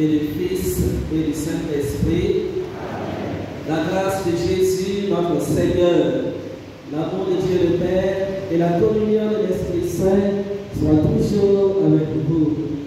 et du Fils et du Saint-Esprit. La grâce de Jésus, notre Seigneur, l'amour de Dieu le Père et la communion de l'Esprit Saint soient toujours avec vous.